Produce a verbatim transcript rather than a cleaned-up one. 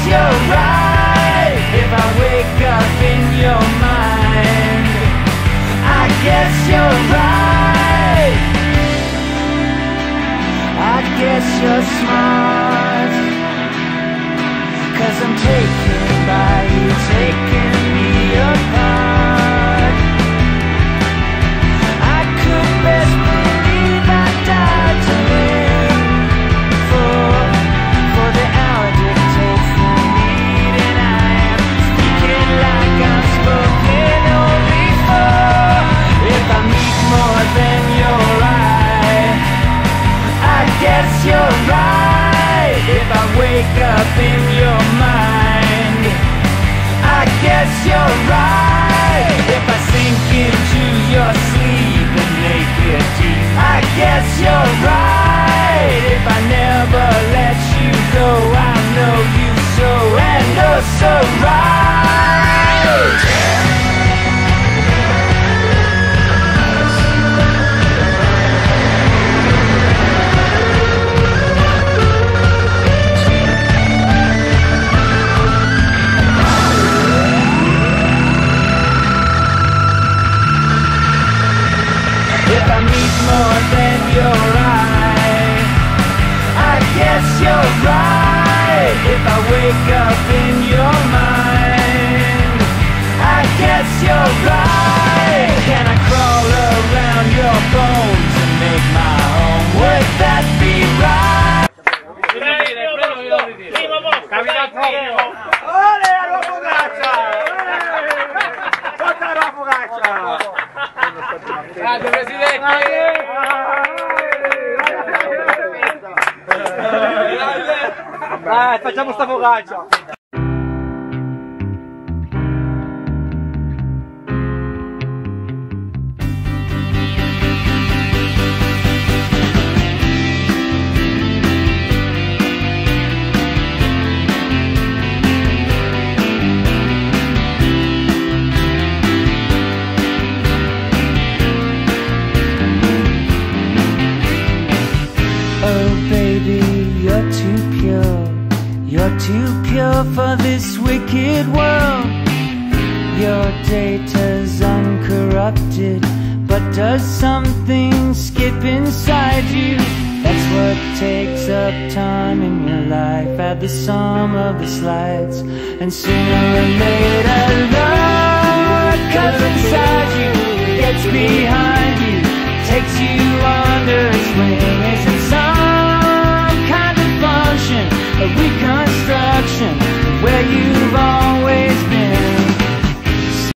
you're right if I wake up in your mind. I guess you're right. I guess you're smart, 'cause I'm taken by you, taking me apart. I could best believe I died to live for, for the hour dictates the need, and I am speaking like I'm spoken only for. If I meet more than your eye, I guess you're right. If I wake up in your mind, I guess you're right. If I sink into your sleep and make it deep, I guess you're right. If I never let you go, I know you so and oh so right. If I meet more than your eye, I guess you're right. If I wake up in your mind, I guess you're right. Can I crawl around your bones and make my home? Would that be right? Ole, la focaccia! Porta la focaccia! Grazie Presidente! Dai, facciamo sta focaccia! You're too pure for this wicked world. Your data's uncorrupted, but does something skip inside you? That's what takes up time in your life. Add the sum of the slides, and sooner or later love cuts inside you, gets behind you, takes you under its wing. Is it some kind of function, a reconstruction where you've all